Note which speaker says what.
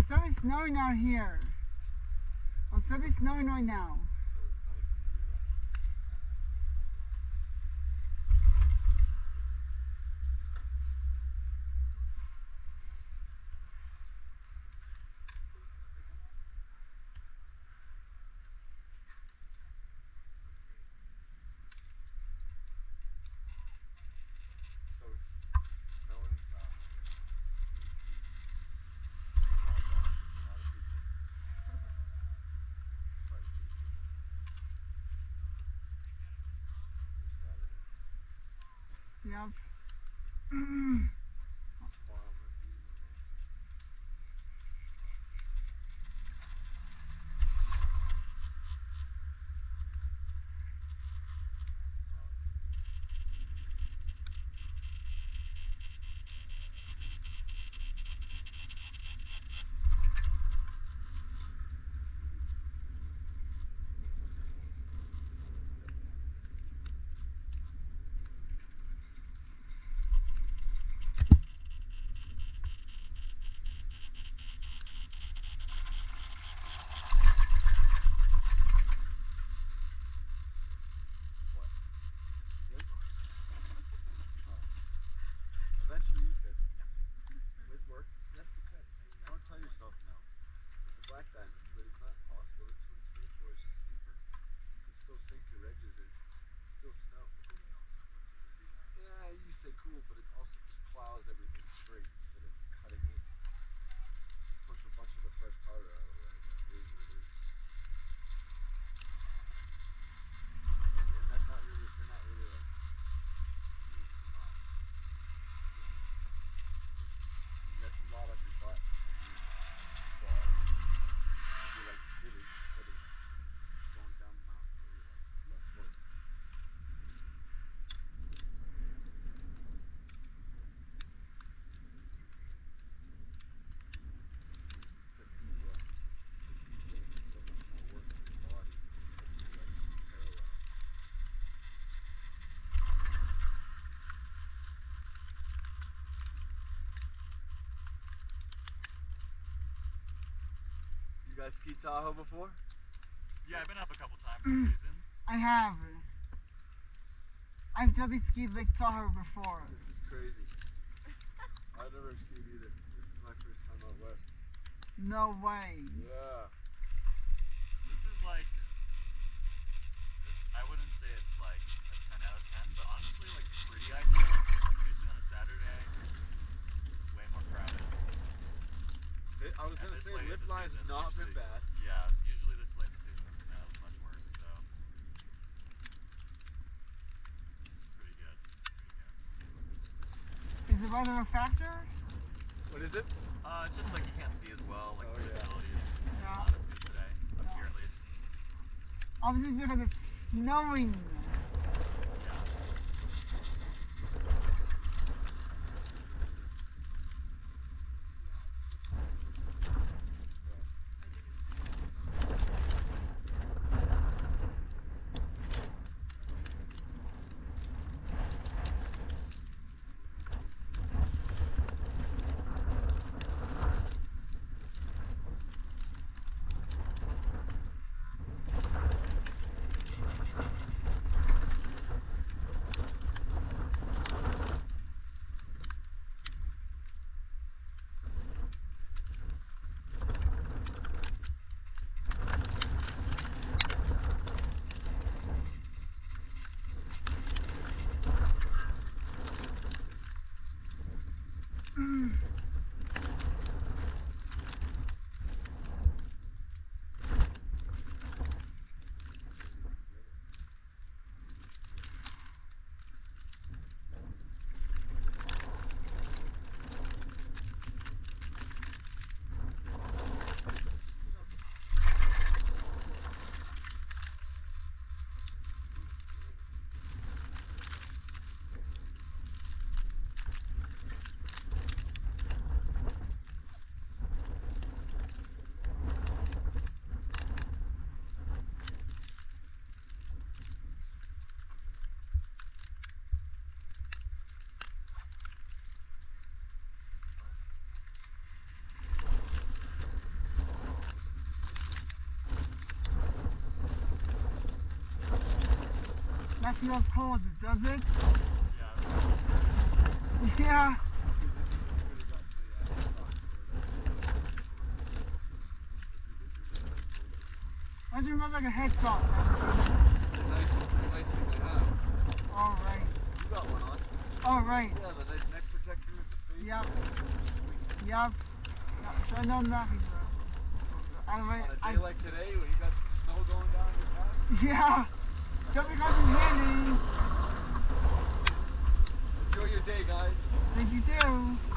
Speaker 1: started snowing out here. It's started snowing right now. Yep.
Speaker 2: Eventually you could. With work. Yes, you could. Don't tell yourself no. It's a black diamond, but it's not impossible. It's what it's made for. It's just steeper. You can still sink your edges in. It's still snow. Yeah, you say cool, but it also just plows everything straight instead of cutting in. Push a bunch of the fresh powder out of the way. It is what it is. And that's not really, they're not really like skis. That's a lot on your butt when you're like sitting instead of going down the mountain where you're like less work. It's like pizza. Pizza is so much more work on your body than your legs are parallel. You guys ski Tahoe before?
Speaker 3: Yeah, I've been up a couple times this season.
Speaker 1: I have. I've totally skied Lake Tahoe before.
Speaker 2: This is crazy. I've never skied either. This is my first time out west.
Speaker 1: No way.
Speaker 2: Yeah.
Speaker 3: This is like, I wouldn't say it's like a 10 out of 10, but honestly like pretty ideal. Like usually on a Saturday, it's way more crowded.
Speaker 2: I was going to say, lift line's
Speaker 3: season,
Speaker 2: not been
Speaker 3: usually,
Speaker 2: bad.
Speaker 3: Yeah, usually this late in the season the snow is much worse, so it's pretty good.
Speaker 1: Is the weather a factor?
Speaker 2: What is it?
Speaker 3: It's just like you can't see as well, like visibility is
Speaker 1: Yeah.
Speaker 3: not as good today, up here at least.
Speaker 1: Obviously because it's snowing.
Speaker 3: Yeah.
Speaker 1: That feels cold, does it?
Speaker 3: Yeah.
Speaker 1: Yeah. Why don't you run like a head sock?
Speaker 2: Nice thing to have.
Speaker 1: Alright.
Speaker 2: You got one on.
Speaker 1: Alright.
Speaker 2: Yeah, the nice neck protector with the face.
Speaker 1: Yep.
Speaker 2: Sweet.
Speaker 1: Yep. So I know nothing, bro.
Speaker 2: On a day like today when you got snow going down your back.
Speaker 1: Yeah. Don't come in handy.
Speaker 2: Enjoy your day, guys.
Speaker 1: Thank you too.